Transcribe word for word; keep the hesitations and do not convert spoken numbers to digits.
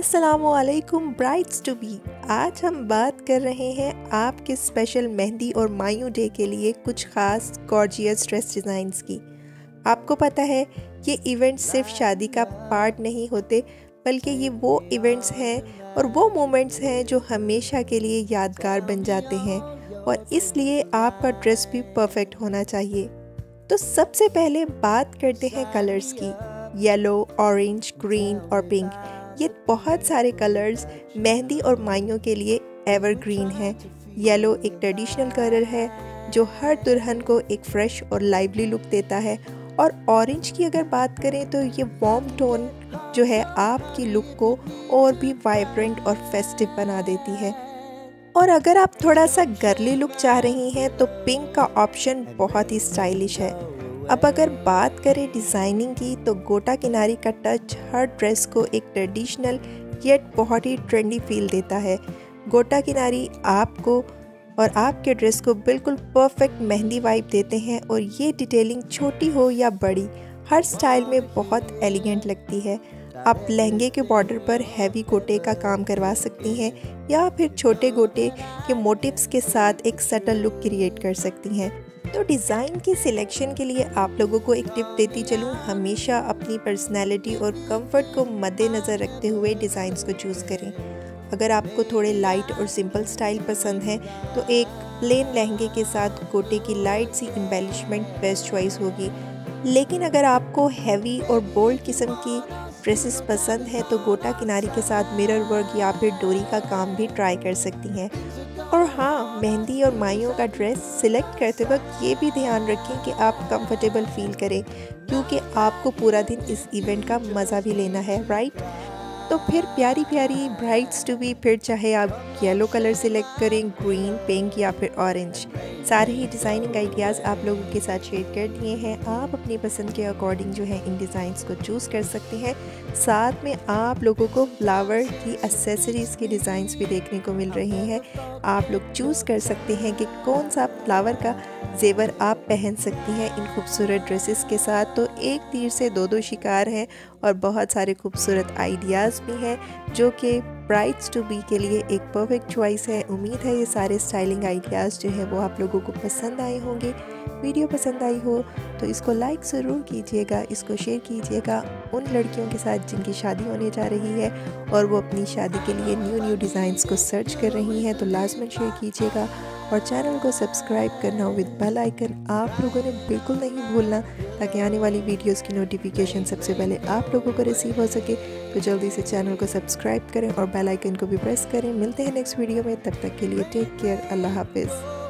अस्सलामुअलैकुम brides to be. आज हम बात कर रहे हैं आपके स्पेशल मेहंदी और मायू डे के लिए कुछ ख़ास गॉर्जियस ड्रेस डिज़ाइंस की। आपको पता है ये इवेंट्स सिर्फ शादी का पार्ट नहीं होते, बल्कि ये वो इवेंट्स हैं और वो मोमेंट्स हैं जो हमेशा के लिए यादगार बन जाते हैं, और इसलिए आपका ड्रेस भी परफेक्ट होना चाहिए। तो सबसे पहले बात करते हैं कलर्स की। येलो, ऑरेंज, ग्रीन और पिंक, ये बहुत सारे कलर्स मेहंदी और माइयों के लिए एवरग्रीन हैं। येलो एक ट्रेडिशनल कलर है जो हर दुल्हन को एक फ्रेश और लाइवली लुक देता है, और ऑरेंज की अगर बात करें तो ये वार्म टोन जो है आपकी लुक को और भी वाइब्रेंट और फेस्टिव बना देती है। और अगर आप थोड़ा सा गर्ली लुक चाह रही हैं तो पिंक का ऑप्शन बहुत ही स्टाइलिश है। अब अगर बात करें डिज़ाइनिंग की, तो गोटा किनारी का टच हर ड्रेस को एक ट्रेडिशनल येट बहुत ही ट्रेंडी फील देता है। गोटा किनारी आपको और आपके ड्रेस को बिल्कुल परफेक्ट मेहंदी वाइब देते हैं, और ये डिटेलिंग छोटी हो या बड़ी हर स्टाइल में बहुत एलिगेंट लगती है। आप लहंगे के बॉर्डर पर हैवी गोटे का काम करवा सकती हैं, या फिर छोटे गोटे के मोटिव्स के साथ एक सटल लुक क्रिएट कर सकती हैं। तो डिज़ाइन की सिलेक्शन के लिए आप लोगों को एक टिप देती चलूँ, हमेशा अपनी पर्सनैलिटी और कंफर्ट को मद्देनज़र रखते हुए डिज़ाइंस को चूज़ करें। अगर आपको थोड़े लाइट और सिंपल स्टाइल पसंद है तो एक प्लेन लहंगे के साथ गोटे की लाइट सी एम्बेलिशमेंट बेस्ट चॉइस होगी। लेकिन अगर आपको हैवी और बोल्ड किस्म की ड्रेसेस पसंद है तो गोटा किनारी के साथ मिरर वर्क या फिर डोरी का काम भी ट्राई कर सकती हैं। और हाँ, मेहंदी और माइयों का ड्रेस सिलेक्ट करते वक्त ये भी ध्यान रखें कि आप कंफर्टेबल फील करें, क्योंकि आपको पूरा दिन इस इवेंट का मज़ा भी लेना है, राइट। तो फिर प्यारी प्यारी ब्राइड्स टू बी, फिर चाहे आप येलो कलर सिलेक्ट करें, ग्रीन, पिंक या फिर ऑरेंज, सारे ही डिज़ाइनिंग आइडियाज़ आप लोगों के साथ शेयर कर दिए हैं। आप अपनी पसंद के अकॉर्डिंग जो है इन डिज़ाइंस को चूज़ कर सकते हैं। साथ में आप लोगों को फ्लावर की एक्सेसरीज़ की डिज़ाइंस भी देखने को मिल रही हैं। आप लोग चूज़ कर सकते हैं कि कौन सा फ्लावर का जेवर आप पहन सकती हैं इन खूबसूरत ड्रेसेस के साथ। तो एक तीर से दो दो शिकार हैं, और बहुत सारे खूबसूरत आइडियाज़ भी हैं जो कि ब्राइड्स टू बी के लिए एक परफेक्ट चॉइस है। उम्मीद है ये सारे स्टाइलिंग आइडियाज़ जो है वो आप लोगों को पसंद आए होंगे। वीडियो पसंद आई हो तो इसको लाइक ज़रूर कीजिएगा, इसको शेयर कीजिएगा उन लड़कियों के साथ जिनकी शादी होने जा रही है और वो अपनी शादी के लिए न्यू न्यू डिज़ाइंस को सर्च कर रही हैं, तो लाजमन शेयर कीजिएगा। और चैनल को सब्सक्राइब करना विद बेल आइकन आप लोगों ने बिल्कुल नहीं भूलना, ताकि आने वाली वीडियोस की नोटिफिकेशन सबसे पहले आप लोगों को रिसीव हो सके। तो जल्दी से चैनल को सब्सक्राइब करें और बेल आइकन को भी प्रेस करें। मिलते हैं नेक्स्ट वीडियो में, तब तक के लिए टेक केयर, अल्लाह हाफिज़।